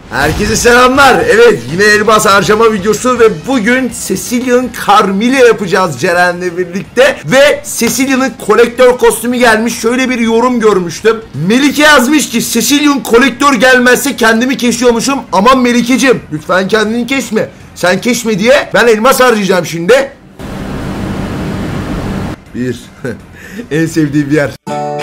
Herkese selamlar. Evet, yine elmas harcama videosu ve bugün Cecilia'nın Carmilla yapacağız Ceren'le birlikte. Ve Cecilia'nın kolektör kostümü gelmiş. Şöyle bir yorum görmüştüm. Melike yazmış ki Cecilia'nın kolektör gelmezse kendimi kesiyormuşum. Aman Melike'cim lütfen kendini kesme. Sen kesme diye ben elmas harcayacağım şimdi. Bir en sevdiğim yer.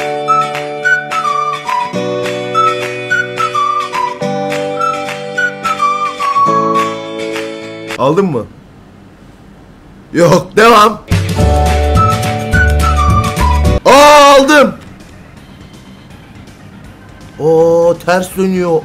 Aldın mı? Yok, devam. Aldım. Ters dönüyor.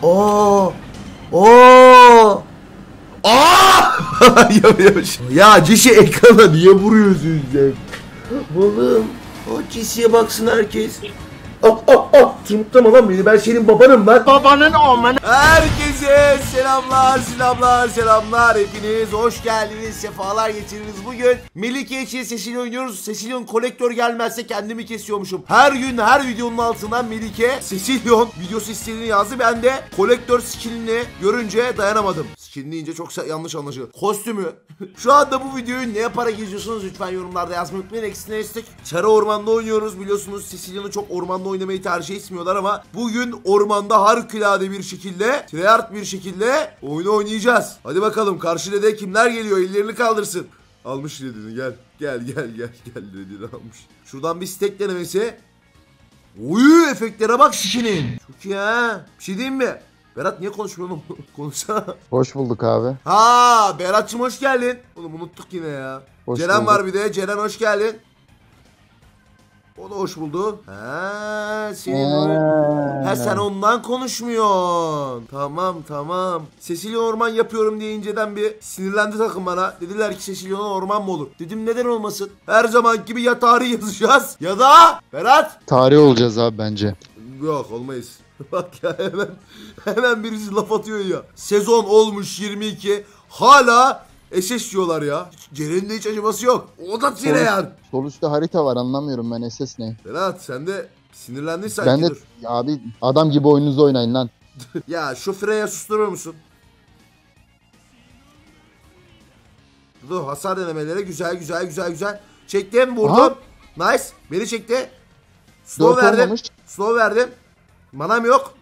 Ya Cici ekrana niye vuruyorsun sen? Oğlum, o Cici'ye baksın herkes. Tırmıklama lan beni, ben senin babanım lan. Babanın oğlanı. Herkese selamlar. Hepiniz hoş geldiniz, sefalar getirdiniz. Bugün Melike için Cecilia oynuyoruz. Cecilia'nın kolektör gelmezse kendimi kesiyormuşum. Her gün her videonun altından Melike Cecilia'nın videosu istediğini yazdı. Ben de kolektör skinini görünce dayanamadım. Skin deyince çok yanlış anlaşıldı. Kostümü. Şu anda bu videoyu ne yaparak izliyorsunuz lütfen yorumlarda yazmayı unutmayın. Eksine destek. Çara ormanda oynuyoruz, biliyorsunuz Cecilia'nın çok ormanda oynamayı tercih etmiyorlar ama bugün ormanda harikulade bir şekilde, tryhard bir şekilde oyunu oynayacağız. Hadi bakalım, karşı dede kimler geliyor, ellerini kaldırsın. Almış dediğini, gel dediğini almış. Şuradan bir stack denemesi. Oy, efektlere bak şişinin. Çok iyi ha. Bir şey diyeyim mi? Berat niye konuşmuyorsun? Konuşsana. Hoş bulduk abi. Ha, Berat'cığım hoş geldin. Oğlum unuttuk yine ya. Hoş Ceren bulduk. var bir de. Ceren hoş geldin. O da hoş buldu. Sen ondan konuşmuyorsun. Tamam. Cecilia orman yapıyorum diye inceden bir sinirlendi takım bana. Dediler ki Cecilia'nın orman mı olur? Dedim neden olmasın? Her zaman gibi ya tarih yazacağız ya da Berat. Tarih olacağız abi bence. Yok, olmayız. Bak ya, hemen birisi laf atıyor ya. Sezon olmuş 22. Hala SS diyorlar ya. Ceren'in de hiç acıması yok. O da Tryhard. Sol üstte harita var, anlamıyorum ben SS ne. Berat sen de sinirlendin sanki. Ben de dur. abi adam gibi oyununuzu oynayın lan. Ya şu Freya susturur musun? Dur, hasar denemeleri güzel. Çektim, vurdum. Aha. Nice. Beni çekti. Slow verdim. Olmamış. Slow verdim. Manam yok.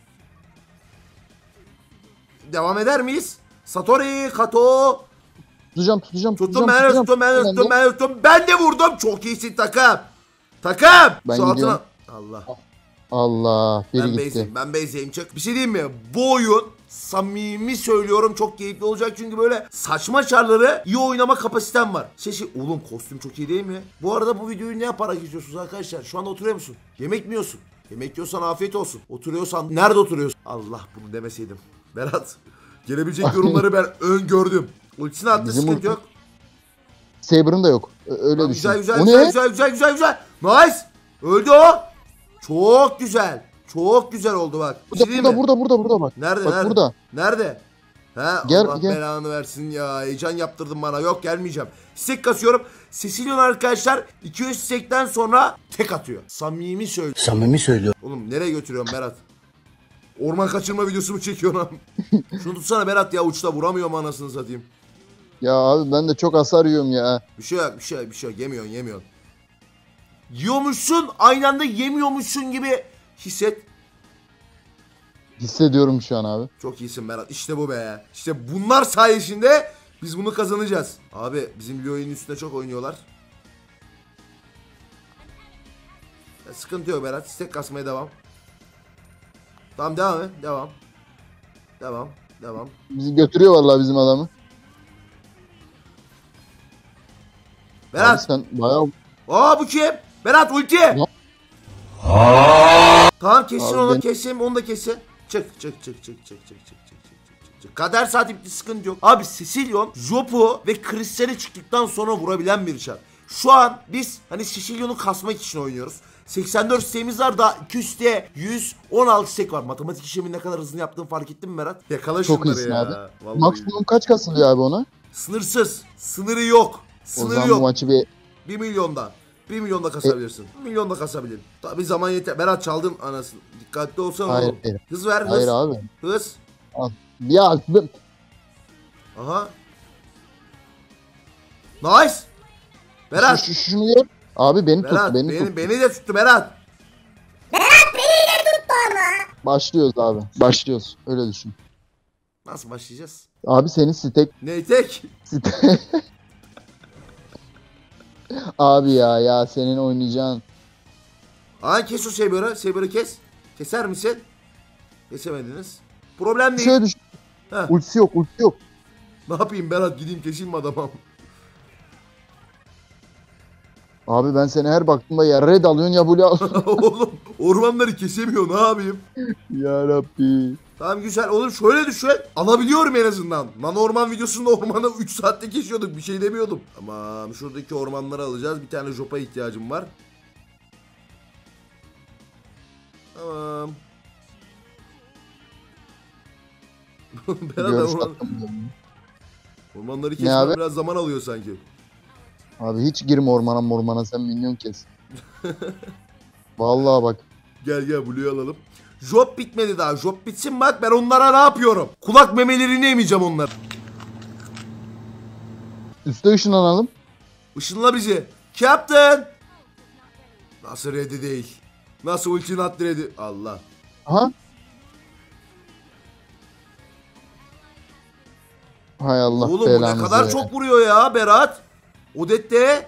Devam eder miyiz? Satori, Kato. Tutacağım. Tuttum. Ben de vurdum. Çok iyisin takım. Ben şu gidiyorum. Allah. Allah, biri gitti. Ben base'eyim, çık. Bir şey diyeyim mi? Bu oyun samimi söylüyorum çok keyifli olacak çünkü böyle saçma çarları iyi oynama kapasitem var. Oğlum kostüm çok iyi değil mi? Bu arada bu videoyu ne yaparak izliyorsunuz arkadaşlar? Şu anda oturuyor musun? Yemek mi yiyorsun? Yemek yiyorsan afiyet olsun. Oturuyorsan nerede oturuyorsun? Allah, bunu demeseydim. Berat, gelebilecek yorumları ben öngördüm. Ultisini attı, sıkıntı yok. Saber'ın da yok. Öyle düşün. Güzel. Nice. Öldü o. Çok güzel oldu bak. Burada bak. Nerede? Bak burada. Nerede? Gel. Allah belanı versin ya. Heyecan yaptırdın bana. Yok, gelmeyeceğim. Stack kasıyorum. Cecilia'nın arkadaşlar 200 stack'ten sonra tek atıyor. Samimi söylüyor. Oğlum nereye götürüyorsun Berat? Orman kaçırma videosu mu çekiyorsun? Şunu tutsana Berat ya, uçta vuramıyorum anasını satayım. Ya abi ben de çok hasar yiyorum ya. Bir şey yok. Yemiyorsun. Yiyormuşsun, aynı anda yemiyormuşsun gibi hisset. Hissediyorum şu an abi. Çok iyisin Berat. İşte bu be. İşte bunlar sayesinde biz bunu kazanacağız. Abi bizim Leo'nun üstünde çok oynuyorlar. Ya, sıkıntı yok Berat. Stack kasmaya devam. Tamam, devam et. Devam. Bizi götürüyor vallahi bizim adamı. Berat. Abi sen bayağı... Bu kim? Berat ulti. Tamam, kesin abi onu, kesin onu da kesin. Çık. Kader saat ipli, sıkıntı yok. Abi Cecilia'nın Jopo ve Kristal'e çıktıktan sonra vurabilen bir çar. Şu an biz hani Cecilia'nı kasmak için oynuyoruz. 84 sitemiz var, daha 200'te 116 stek var. Matematik işlemi ne kadar hızlı yaptığını fark ettin mi Berat? Yakala şunları çok iyisin ya. abi. Vallahi. Maksimum kaç kasılıyor abi ona? Sınırsız. Sınırı yok. O zaman bu maçı bir... 1 milyonda. 1 milyonda kasabilirsin. 1 milyonda kasabilirim. Tabi zaman yeter. Berat çaldın anasını. Dikkatli olsana oğlum. Hayır. Hız ver, hız. Hayır abi. Hız. Ya Aha. Nice. Berat. şunu gör. Abi beni Berat tut, beni tut. beni de tuttu Berat. Başlıyoruz abi. Başlıyoruz. Öyle düşün. Nasıl başlayacağız? Abi senin stek Neytek? Abi ya senin oynayacağın. Aa kes o Saber'ı. Saber'ı kes. Keser misin? Kesemediniz. Problem değil. Şöyle düşün. Heh. Ultisi yok, ultisi yok. Ne yapayım Berat, gideyim keseyim mi adamı? Abi ben seni her baktığımda ya red alıyorsun ya blue alıyorsun. Oğlum ormanları kesemiyor, ne yapayım? Ya Rabbi. Tamam güzel. Oğlum şöyle düşün. Alabiliyorum en azından. Lan orman videosunda ormanı 3 saatte kesiyorduk. Bir şey demiyordum. Tamam şuradaki ormanları alacağız. Bir tane jopa ihtiyacım var. Tamam. Berat ormanları Ne kesmem abi? biraz zaman alıyor sanki. Abi hiç girme ormana sen minyon kes. Vallahi bak. Gel Blue'yu alalım. Job bitmedi daha. Job bitsin bak ben onlara ne yapıyorum. Kulak memelerini emeceğim onlar. Üste ışınlanalım. Işınla bizi. Captain. Nasıl ready değil. Nasıl ulti not ready. Allah. Aha. Hay Allah Oğlum bu ne belanızı kadar ya. çok vuruyor ya Berat. Odette.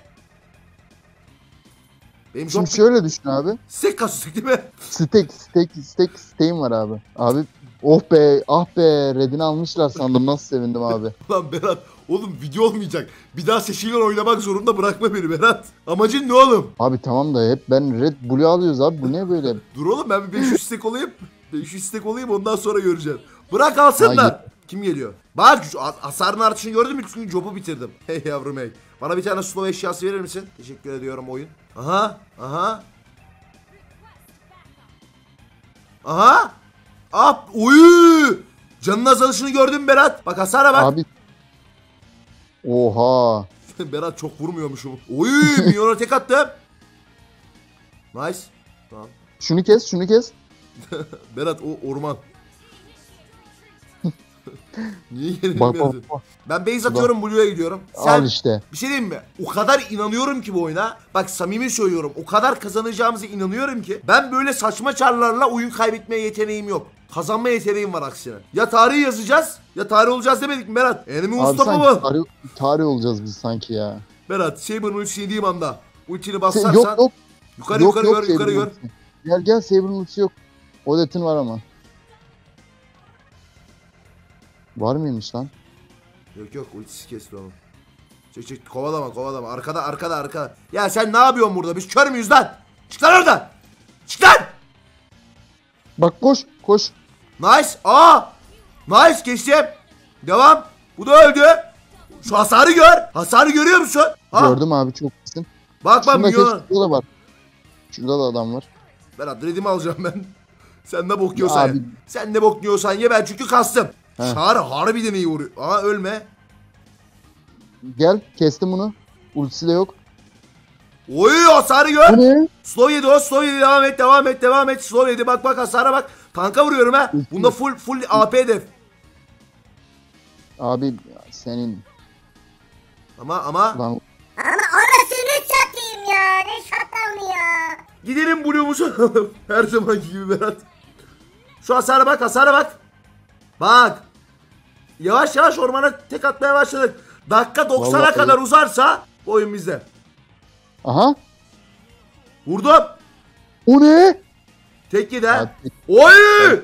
Benim Şimdi job şöyle düşün abi. Stek kasıyor değil mi? Steak'im var abi. Abi oh be ah be redini almışlar sandım nasıl sevindim abi. Lan Berat. Oğlum video olmayacak. Bir daha Seçil'le oynamak zorunda bırakma beni Berat. Amacın ne oğlum? Abi tamam da hep ben red blue alıyoruz abi bu ne böyle? Dur oğlum ben bir 500 stek olayım. 500 stek olayım ondan sonra göreceğim. Bırak alsınlar. Hayır. Kim geliyor? Bak şu hasarın artışını gördün mü? Çünkü jobu bitirdim. Hey yavrum hey. Bana bir tane slow eşyası verir misin? Teşekkür ediyorum oyun. Aha. Ah oy. Canın azalışını gördün mü Berat? Bak hasara bak. Abi. Oha. Berat çok vurmuyormuşum. Oy milyona tek attım. Nice. Tamam. Şunu kes. Berat o orman. Niye yerini Bak. verdin? Ben base atıyorum Blue'ya gidiyorum. Sen Al işte. bir şey diyeyim mi? O kadar inanıyorum ki bu oyuna. Bak samimi söylüyorum. O kadar kazanacağımıza inanıyorum ki. Ben böyle saçma çarlarla oyun kaybetmeye yeteneğim yok. Kazanma yeteneğim var aksine. Ya tarihi yazacağız ya tarih olacağız demedik mi Berat? Enemy Abi Mustafa sanki mı? tarih olacağız biz sanki ya. Berat Saber'ın ultisini yediğim anda ultini basarsan Yok. yukarı Yok, gör yukarı gör. ultisi. Gel Saber'ın ultisi yok. Odette'in var ama. Var mıymış lan? Yok ultisi kesti onu. Çek kovalama. Arkada. Ya sen ne yapıyorsun burada? Biz kör müyüz lan? Çık lan oradan. Çık lan. Bak koş. Nice. Nice geçtim. Devam. Bu da öldü. Şu hasarı gör. Hasarı görüyor musun? Gördüm abi çok iyisin. Bak Şurada milyon. da var. Şurada da adam var. Ben adredimi alacağım ben. Sen ne bok yiyorsan Ya ye. abi. Sen ne bok yiyorsan ye, ben çünkü kastım. He. Çağrı harbiden iyi vuruyor. Ölme. Gel kestim bunu. Ultisi de yok. Oy hasarı gör. Bu ne? Slow yedi devam et. Slow yedi bak hasara bak. Tanka vuruyorum ha. Bunda full AP hedef. Abi senin Ama lan Ama anasını satayım ya. Ne şatamı ya. gidelim Blue'umuzu. Her zamanki gibi Berat. Şu hasara bak. Bak. Yavaş ormana tek atmaya başladık. Dakika 90'a Vallahi kadar uzarsa oyun bizde. aha. Vurdum. O ne? Tek yedi ha. Abi, Oy!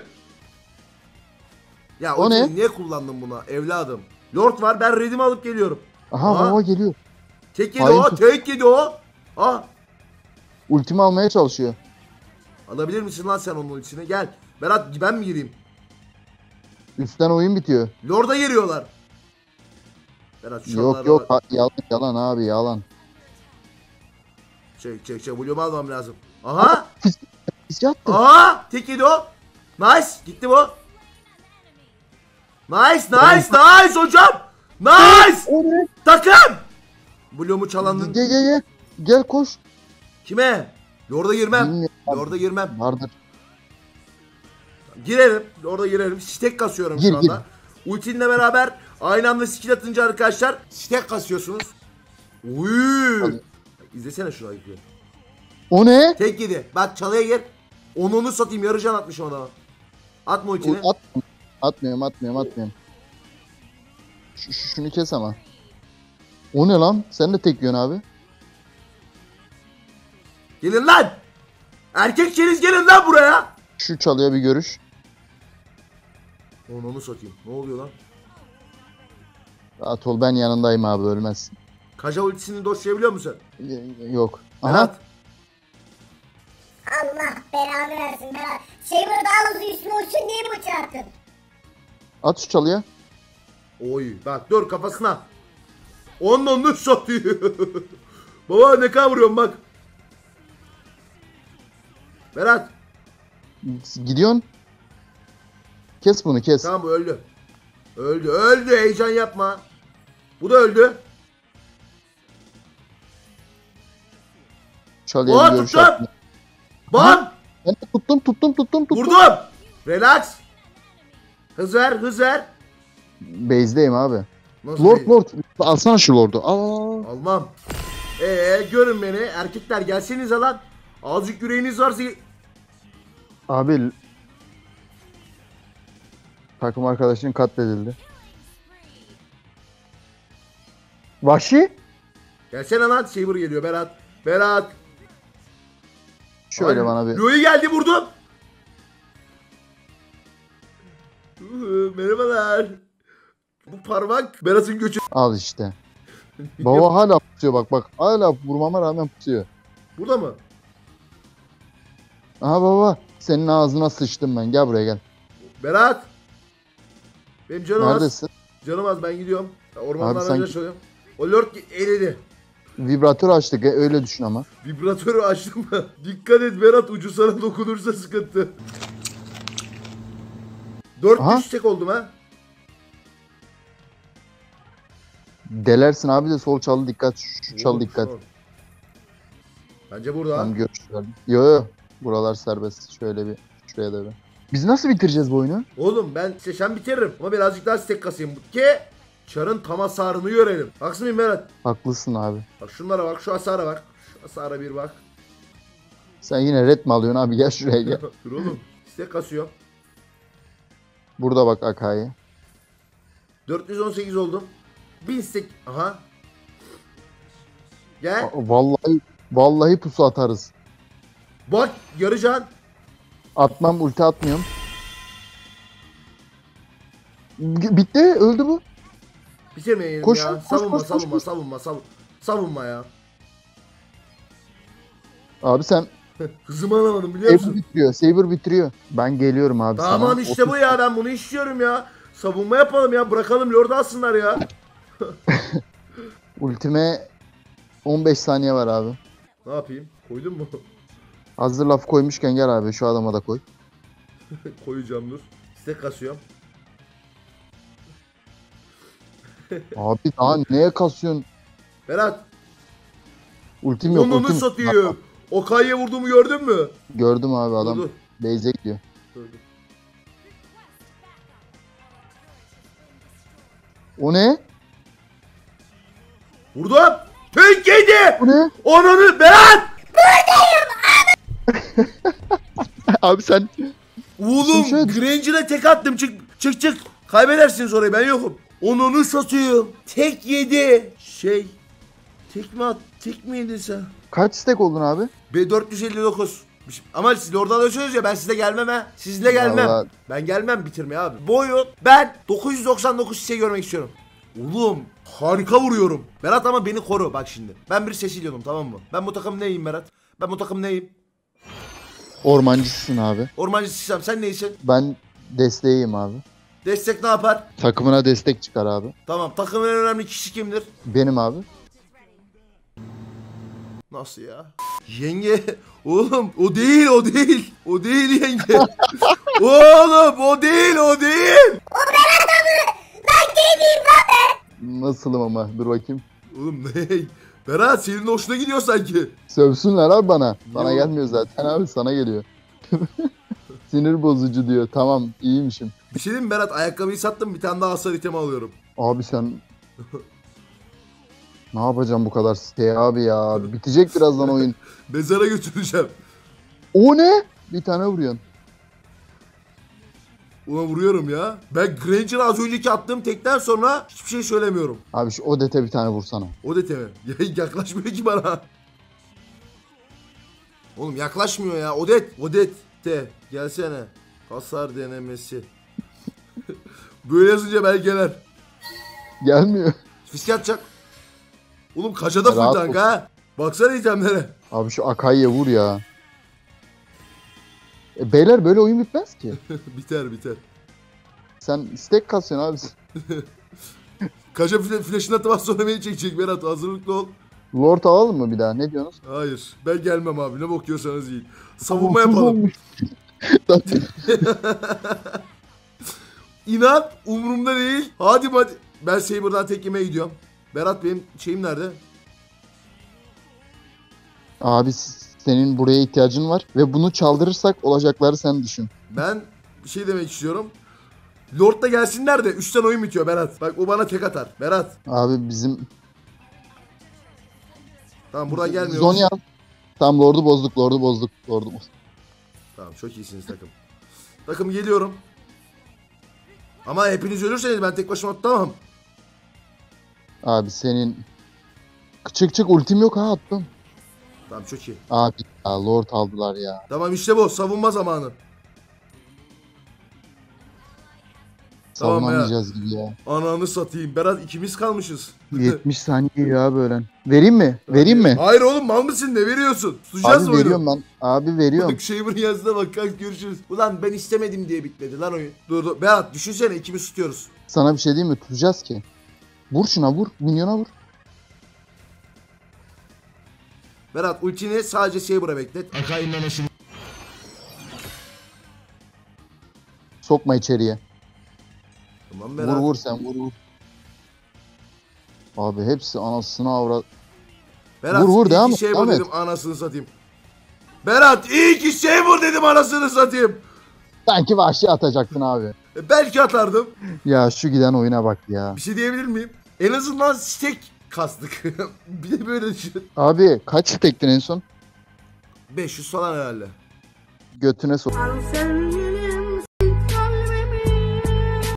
Ya O ne? niye kullandın buna evladım? Lord var, ben redimi alıp geliyorum. aha hava geliyor. Tek yedi Hayır. o, tek yedi o. Ultimi almaya çalışıyor. Alabilir misin lan sen onun ultisini? Gel. Berat ben mi gireyim? Üstten oyun bitiyor. Lord'a giriyorlar. Berat şu Yok yalan abi yalan. Çek. Blue'umu almam lazım. Aha! Biz yattı. Aha! Tek yedi o. Nice. Gitti bu. Nice hocam. Nice. O ne? Takım. Blue'umu çalandın. Gel koş. Kime? Lord'a girmem. Bilmiyorum. Lord'a girmem. Vardır. Girerim. Orada girerim. Stack kasıyorum Gir, şu anda. Ultinle beraber aynı anda skill atınca arkadaşlar stack kasıyorsunuz. Uy. Hadi. İzlesene şunu ayıklı. O ne? Tek yedi. Bak çalıya gir. Onu satayım. Yarı can atmış ona. Atma ultini. Atmıyorum. Şunu kes ama. O ne lan? Sen de tek yiyorsun abi. Gelin lan. Erkek çeliz gelin lan buraya. Şu çalıya bir görüş. Onu satayım. Ne oluyor lan? Rahat ol, ben yanındayım abi, ölmezsin. Kaja ultisini doşlayabiliyor musun? Yok. Aha. Berat. Allah belanı versin Berat. Şey burada alızı üstüne uçsun diye mi uçattın? At şu çalıya. Oy. Bak dur kafasına. Onu satıyor. Baba ne kadar vuruyorum bak. Berat. Gidiyorsun. Kes bunu, kes. Tamam bu öldü. Öldü. Heyecan yapma. Bu da öldü. Çalıya Oha bir görüş tuttum. attım. Bam. Ben de tuttum. Vurdum. Relax. Hız ver. Base'deyim abi. Nasıl Lord değil? Lord. Alsana şu Lord'u. Aa. Almam. Görün beni. Erkekler gelsenize lan. Azıcık yüreğiniz varsa... Abi. Takım arkadaşın katledildi. Vahşi. Gelsene lan. Saber geliyor Berat. Şöyle Ay, bana bir. Louis geldi vurdum. Merhabalar. Bu parmak Berat'ın göçü. Al işte. Baba hala pusuyor bak. Hala vurmama rağmen pusuyor. Burada mı? Aha baba. Senin ağzına sıçtım ben. Gel buraya gel. Berat. Benim canım az. Neredesin? Canım az ben gidiyorum. Abi Ormandan sanki- önce çalıyorum. O lord eledi. Vibratör açtık. Öyle düşün ama. Vibratörü açtım mı? Dikkat et Berat, ucu sana dokunursa sıkıntı. 4 Aha. düşecek oldum ha. Delersin abi de sol çalı dikkat. Şu çalı dikkat. Bence burada. Tam görüş verdim. Yo. Buralar serbest. Şöyle bir. Şuraya da bir. Biz nasıl bitireceğiz bu oyunu? Oğlum ben seçen bitiririm ama birazcık daha stack kasayım ki çarın tam hasarını görelim. Haksız mıyım Berat? Haklısın abi. Bak şunlara bak, şu hasara bak. Şu hasara bir bak. Sen yine red mi alıyorsun abi? Gel şuraya gel. Dur oğlum. Stack kasıyor. Burada bak Akai'ye. 418 oldum. 1000 stack. Aha. Gel. Vallahi pusu atarız. Bak yarı can. Atmam, ulti atmıyorum. Bitti, öldü bu. Bitirmeyin Koş, ya. koş, Savunma, koş, savunma, koş. savunma, savunma ya. Abi sen Hızımı alamadım biliyor musun? Saber bitiriyor. Ben geliyorum abi sana. Tamam işte bu ya, ben bunu istiyorum ya. Savunma yapalım ya, bırakalım Lord'u alsınlar ya. Ultime 15 saniye var abi. Ne yapayım? Koydun mu? Hazır laf koymuşken gel abi şu adama da koy. Koyacağım dur. Stack kasıyorum. Abi daha neye kasıyorsun? Berat. Ultim yok. Onu satayım. O kayaya vurduğumu gördün mü? Gördüm abi adam. Dur. Base'e gidiyor. Dur. O ne? Vurdum. Tek yedi. Bu ne? Onunu Berat. Abi sen Oğlum Şöyle- Granger'a tek attım. Çık. Kaybedersiniz orayı, ben yokum. Onunu satayım. Tek yedi. Tek mi at? Tek mi yedin sen? kaç stack oldun abi? B459. Ama siz orada alıyorsunuz ya, ben size gelmem ha. Sizle gelmem. Vallahi- Ben gelmem bitirmeye abi. Bu oyun ben 999 hisse görmek istiyorum. Oğlum harika vuruyorum. Berat ama beni koru bak şimdi. Ben bir Cecilion'um, tamam mı? Ben bu takım neyim Berat? Ben bu takım neyim? Ormancısın abi. Ormancısıysam sen neysin? Ben desteğiyim abi. Destek ne yapar? Takımına destek çıkar abi. Tamam, takımın en önemli kişi kimdir? Benim abi. Nasıl ya? Yenge. Oğlum o değil. O değil yenge. Oğlum o değil. Nasılım ama dur bakayım. Oğlum ne? Berat senin hoşuna gidiyor sanki. Sövsünler abi bana. Bana Yo. gelmiyor zaten abi, sana geliyor. Sinir bozucu diyor. Tamam iyiymişim. Bir şey diyeyim mi Berat? Ayakkabıyı sattım, bir tane daha hasar itemi alıyorum. Abi sen... Ne yapacağım bu kadar site abi ya. Bitecek birazdan oyun. Mezara götüreceğim. O ne? Bir tane vuruyorsun. Ona vuruyorum ya. Ben Granger'a az önceki attığım tekten sonra hiçbir şey söylemiyorum. Abi şu Odet'e bir tane vursana. O da temi. Ya yaklaşmıyor ki bana. Oğlum yaklaşmıyor ya. Odet de gelsene. Hasar denemesi. Böyle yazınca belgeler. Gelmiyor. Fiske atacak. Oğlum kaçada full Rahat tank ol. ha. Baksana itemlere. Abi şu Akai'ye vur ya. Beyler böyle oyun bitmez ki. Biter. Sen stack kasıyorsun abi. Kaça flash'ını atamaz sonra beni çekecek Berat. Hazırlıklı ol. Lord alalım mı bir daha? Ne diyorsunuz? Hayır. Ben gelmem abi. Ne bakıyorsanız yiyin. Savunma yapalım. Zaten İnat umurumda değil. Hadi. Ben Saber'dan tek yemeye gidiyorum. Berat benim şeyim nerede? abi senin buraya ihtiyacın var ve bunu çaldırırsak olacakları sen düşün. Ben bir şey demek istiyorum. Lord da gelsinler de 3'ten oyun bitiyor Berat. Bak o bana tek atar. Berat. Abi bizim Tamam buraya gelmiyor. Zonya. Tam Lord'u bozduk. Tamam çok iyisiniz takım. Takım geliyorum. Ama hepiniz ölürseniz ben tek başıma tutamam. Abi senin çık ultim yok ha attım. Tamam çok iyi. Abi ya Lord aldılar ya. Tamam işte bu savunma zamanı. Tamam ya. Savunamayacağız gibi ya. Ananı satayım. Berat ikimiz kalmışız. 70 saniye ya böyle. Vereyim mi? Vereyim mi? Hayır oğlum mal mısın ne veriyorsun? Tutacağız Abi oyunu. veriyorum ben. Abi veriyorum. Bak Shaver'ın yazısına bak kanka görüşürüz. Ulan ben istemedim diye bitmedi lan oyun. Dur. Berat düşünsene ikimiz tutuyoruz. Sana bir şey diyeyim mi? Tutacağız ki. Vur şuna vur. Minyona vur. Berat ultini sadece Saber'a beklet. Akai'nin anasını. Sokma içeriye. Tamam Berat. Vur sen vur. Abi hepsi anasını avrat. Berat Vur, iyi devam ki et, Saber devam et. dedim anasını satayım. Berat iyi ki Saber dedim anasını satayım. Sanki vahşi atacaktın abi. Belki atardım. Ya şu giden oyuna bak ya. Bir şey diyebilir miyim? En azından stack kastık. Bir de böyle düşün. Abi kaç tektin en son? 500 falan herhalde. Götüne sok. Al sen